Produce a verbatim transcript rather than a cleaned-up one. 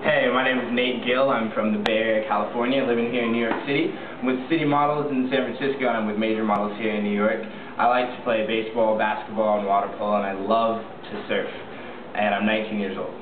Hey, my name is Nate Gill. I'm from the Bay Area, California, living here in New York City. I'm with City Models in San Francisco, and I'm with Major Models here in New York. I like to play baseball, basketball, and water polo, and I love to surf. And I'm nineteen years old.